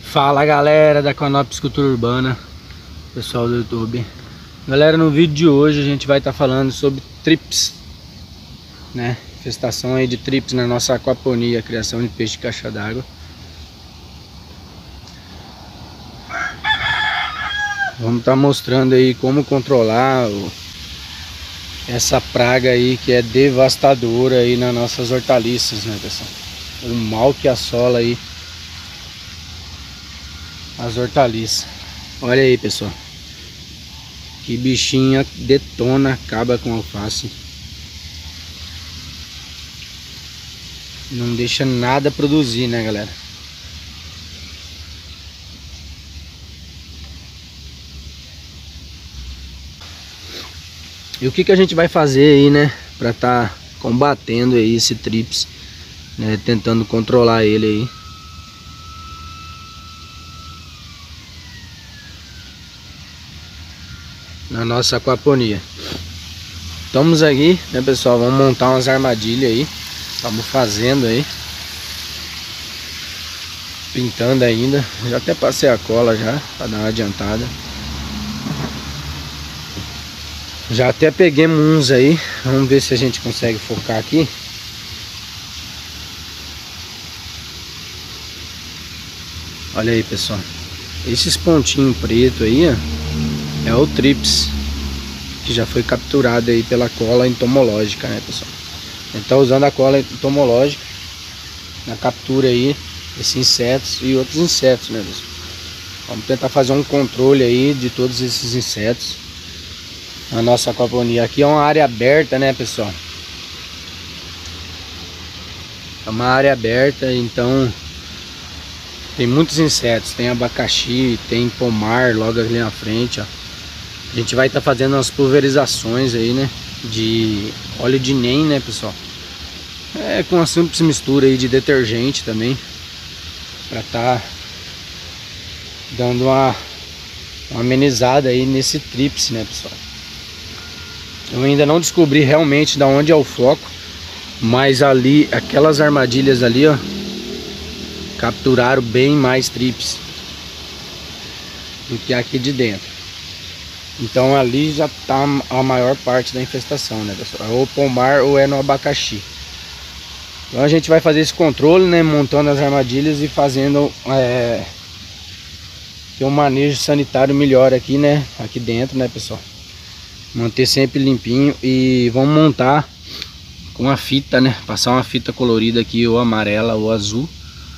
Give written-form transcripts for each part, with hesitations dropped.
Fala galera da Conop Cultura Urbana, pessoal do YouTube. Galera, no vídeo de hoje a gente vai estar falando sobre trips, né? Infestação aí de trips na nossa aquaponia, criação de peixe de caixa d'água. Vamos estar mostrando aí como controlar essa praga aí que é devastadora aí nas nossas hortaliças, né, pessoal? O mal que assola aí as hortaliças. Olha aí, pessoal, que bichinha detona, acaba com a alface, não deixa nada produzir, né, galera? E o que a gente vai fazer aí, né, pra tá combatendo aí esse trips, né, tentando controlar ele aí. Na nossa aquaponia. Estamos aqui, né, pessoal? Vamos montar umas armadilhas aí. Estamos fazendo aí. Pintando ainda. Já até passei a cola já, para dar uma adiantada. Já até peguemos uns aí. Vamos ver se a gente consegue focar aqui. Olha aí, pessoal. Esses pontinhos preto aí, ó, é o trips que já foi capturado aí pela cola entomológica, né, pessoal? A gente tá usando a cola entomológica na captura aí desses insetos e outros insetos, né, pessoal? Vamos tentar fazer um controle aí de todos esses insetos na nossa aquaponia. Aqui é uma área aberta, né, pessoal? É uma área aberta, então tem muitos insetos. Tem abacaxi, tem pomar logo ali na frente, ó. A gente vai estar fazendo umas pulverizações aí, né, de óleo de NEM, né, pessoal? É com uma simples mistura aí de detergente também, para tá dando uma amenizada aí nesse trips, né, pessoal? Eu ainda não descobri realmente da onde é o foco, mas ali, aquelas armadilhas ali, ó, capturaram bem mais trips do que aqui de dentro. Então ali já tá a maior parte da infestação, né, pessoal? É ou pomar ou é no abacaxi. Então a gente vai fazer esse controle, né, montando as armadilhas e fazendo ter um manejo sanitário melhor aqui, né, aqui dentro, né, pessoal? Manter sempre limpinho. E vamos montar com a fita, né, passar uma fita colorida aqui, ou amarela ou azul.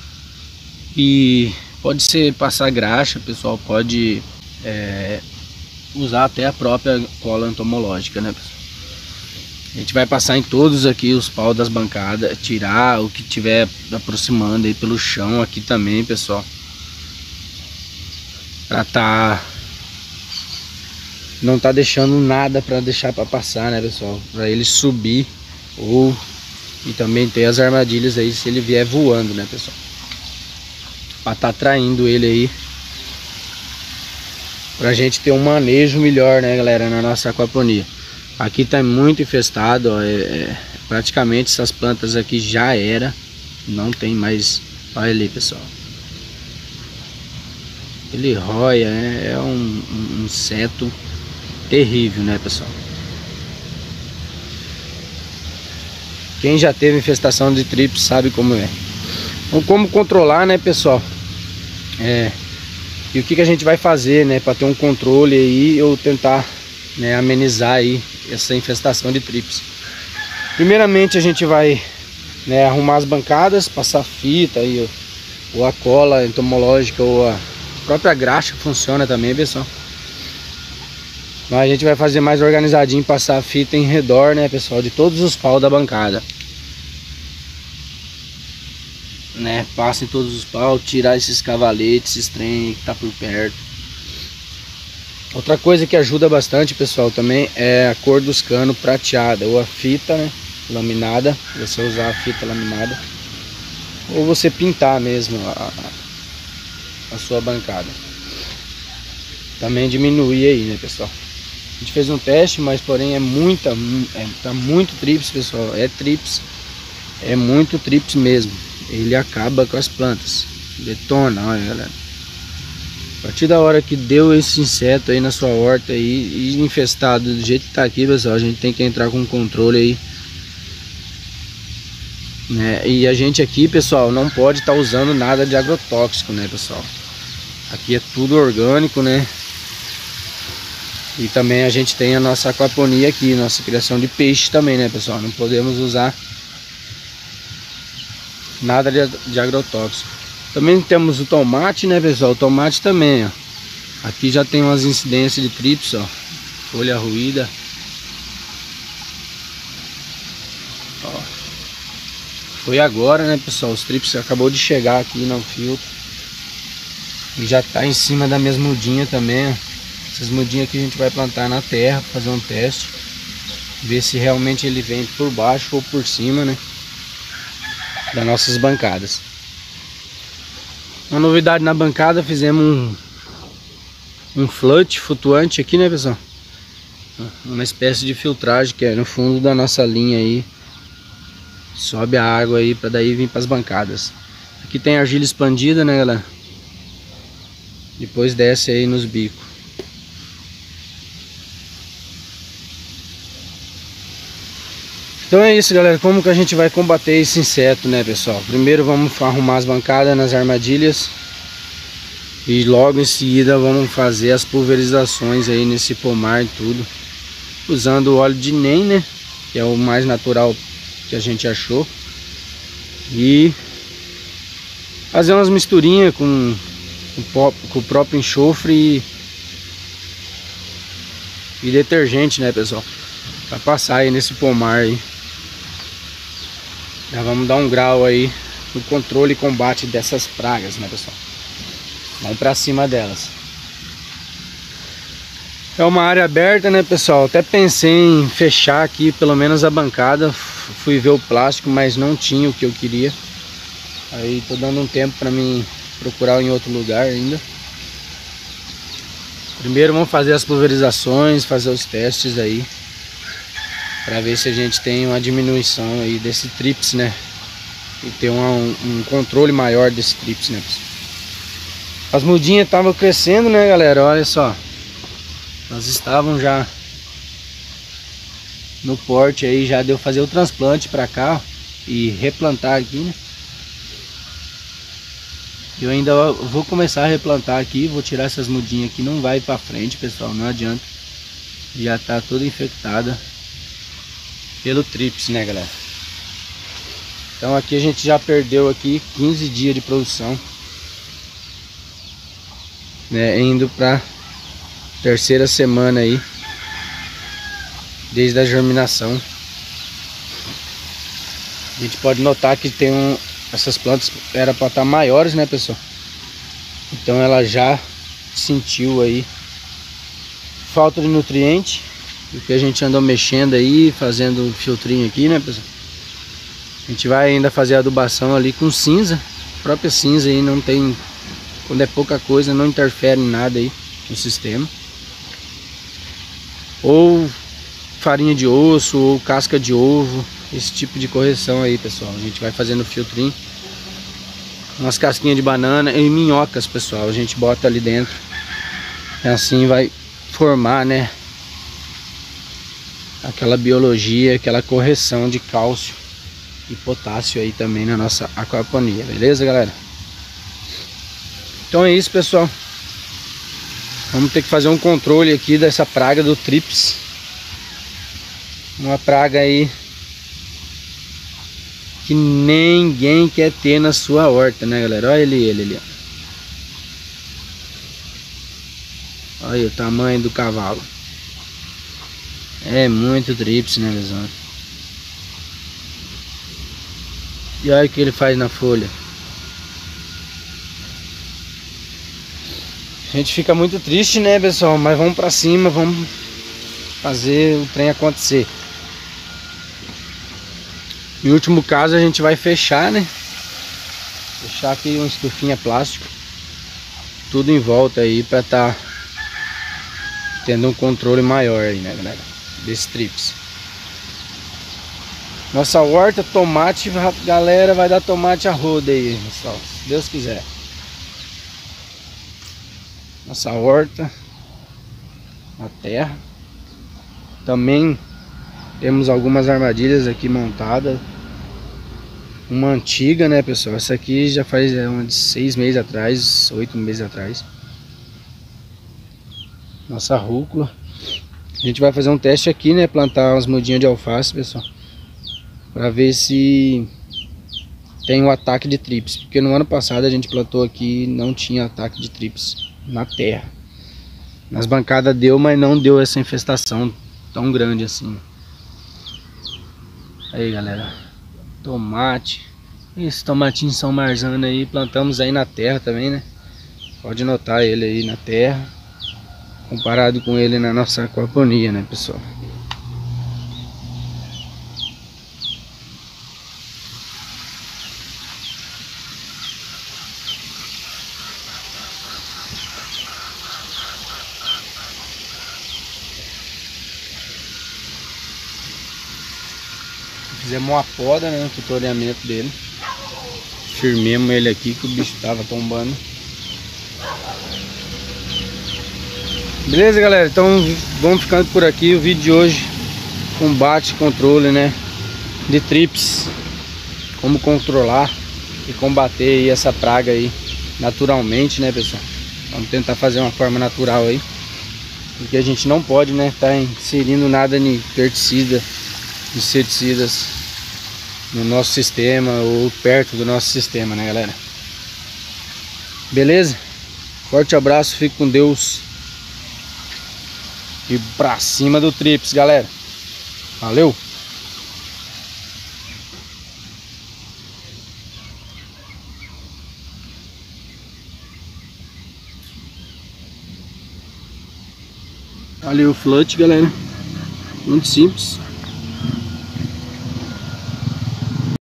E pode ser passar graxa, pessoal, pode usar até a própria cola entomológica, né, pessoal? A gente vai passar em todos aqui os paus das bancadas, tirar o que tiver aproximando aí pelo chão aqui também, pessoal, pra não tá deixando nada para deixar para passar, né, pessoal? Para ele subir, e também ter as armadilhas aí se ele vier voando, né, pessoal? Para tá atraindo ele aí, pra gente ter um manejo melhor, né, galera, na nossa aquaponia. Aqui tá muito infestado, ó, praticamente essas plantas aqui já era, não tem mais. Olha ali, pessoal, ele róia, é um inseto terrível, né, pessoal? Quem já teve infestação de trips sabe como é. Então, como controlar, né, pessoal? E o que a gente vai fazer, né, para ter um controle aí, ou tentar, né, amenizar aí essa infestação de trips. Primeiramente a gente vai, né, arrumar as bancadas, passar fita aí, ou a cola entomológica, ou a própria graxa funciona também, pessoal. Mas a gente vai fazer mais organizadinho, passar a fita em redor, né, pessoal, de todos os paus da bancada, né? Passa em todos os paus, tirar esses cavaletes, esses trem que tá por perto. Outra coisa que ajuda bastante, pessoal, também é a cor dos canos prateada, ou a fita, né, laminada. Você usar a fita laminada, ou você pintar mesmo a sua bancada. Também diminui aí, né, pessoal? A gente fez um teste, mas porém tá muito trips, pessoal. Trips, é muito trips mesmo. Ele acaba com as plantas, detona, olha, galera. A partir da hora que deu esse inseto aí na sua horta aí, e infestado do jeito que tá aqui, pessoal, a gente tem que entrar com controle aí, né? E a gente aqui, pessoal, não pode estar usando nada de agrotóxico, né, pessoal? Aqui é tudo orgânico, né? E também a gente tem a nossa aquaponia aqui, nossa criação de peixe também, né, pessoal? Não podemos usar nada de agrotóxico. Também temos o tomate, né, pessoal? O tomate também, ó. Aqui já tem umas incidências de trips, ó. Folha ruída. Ó. Foi agora, né, pessoal? Os trips acabou de chegar aqui no filtro. E já tá em cima da minha mudinha também, ó. Essas mudinhas aqui a gente vai plantar na terra, fazer um teste. Ver se realmente ele vem por baixo ou por cima, né? Das nossas bancadas. Uma novidade na bancada, fizemos um flood flutuante aqui, né, pessoal? Uma espécie de filtragem que é no fundo da nossa linha aí. Sobe a água aí para daí vir para as bancadas. Aqui tem argila expandida, né, galera? Depois desce aí nos bicos. Então é isso, galera. Como que a gente vai combater esse inseto, né, pessoal? Primeiro vamos arrumar as bancadas nas armadilhas. E logo em seguida vamos fazer as pulverizações aí nesse pomar e tudo. Usando o óleo de NEM, né? Que é o mais natural que a gente achou. E fazer umas misturinhas com o próprio enxofre e detergente, né, pessoal? Pra passar aí nesse pomar aí. Já vamos dar um grau aí no controle e combate dessas pragas, né, pessoal? Vamos pra cima delas. É uma área aberta, né, pessoal? Até pensei em fechar aqui pelo menos a bancada. Fui ver o plástico, mas não tinha o que eu queria. Aí tô dando um tempo pra mim procurar em outro lugar ainda. Primeiro vamos fazer as pulverizações, fazer os testes aí, para ver se a gente tem uma diminuição aí desse trips, né? E ter um controle maior desse trips, né, pessoal? As mudinhas estavam crescendo, né, galera? Olha só. Elas estavam já no porte aí, já deu fazer o transplante para cá, ó, e replantar aqui, né? Eu ainda vou começar a replantar aqui, vou tirar essas mudinhas aqui, não vai para frente, pessoal, não adianta. Já tá toda infectada pelo trips, né, galera? Então aqui a gente já perdeu aqui 15 dias de produção, né, indo para terceira semana aí desde a germinação. A gente pode notar que tem essas plantas era para estar maiores, né, pessoal? Então ela já sentiu aí falta de nutriente, porque a gente andou mexendo aí, fazendo um filtrinho aqui, né, pessoal? A gente vai ainda fazer a adubação ali com cinza, a própria cinza aí não tem, quando é pouca coisa, não interfere em nada aí no sistema. Ou farinha de osso, ou casca de ovo, esse tipo de correção aí, pessoal. A gente vai fazendo filtrinho, umas casquinhas de banana e minhocas, pessoal, a gente bota ali dentro. E assim vai formar, né, aquela biologia, aquela correção de cálcio e potássio aí também na nossa aquaponia, beleza, galera? Então é isso, pessoal. Vamos ter que fazer um controle aqui dessa praga do trips. Uma praga aí que ninguém quer ter na sua horta, né, galera? Olha ele ali, ó. Olha o tamanho do cavalo. É muito trips, né, pessoal? E olha o que ele faz na folha. A gente fica muito triste, né, pessoal? Mas vamos pra cima, vamos fazer o trem acontecer. Em último caso a gente vai fechar, né? Fechar aqui uma estufinha plástico, tudo em volta aí pra tá tendo um controle maior aí, né, galera? Desse trips. Nossa horta, tomate, galera, vai dar tomate a roda aí, pessoal, se Deus quiser. nossa horta, a terra. Também temos algumas armadilhas aqui montadas. Uma antiga, né, pessoal? Essa aqui já faz uma de 6 meses atrás, 8 meses atrás. Nossa rúcula. A gente vai fazer um teste aqui, né? Plantar umas mudinhas de alface, pessoal, para ver se tem o ataque de trips. Porque no ano passado a gente plantou aqui e não tinha ataque de trips na terra. Nas bancadas deu, mas não deu essa infestação tão grande assim. Aí, galera, tomate. Esse tomatinho São Marzano aí, plantamos aí na terra também, né? Pode notar ele aí na terra, comparado com ele na nossa aquaponia, né, pessoal? Fizemos uma poda, né, no tutoriamento dele. Firmemos ele aqui que o bicho tava tombando. Beleza, galera? Então vamos ficando por aqui. O vídeo de hoje, combate e controle, né, de trips. Como controlar e combater aí essa praga aí naturalmente, né, pessoal? Vamos tentar fazer uma forma natural aí, porque a gente não pode, né, tá inserindo nada de pesticida, inseticidas no nosso sistema ou perto do nosso sistema, né, galera? Beleza? Forte abraço, fique com Deus e pra cima do trips, galera. Valeu! Ali o flush, galera, muito simples.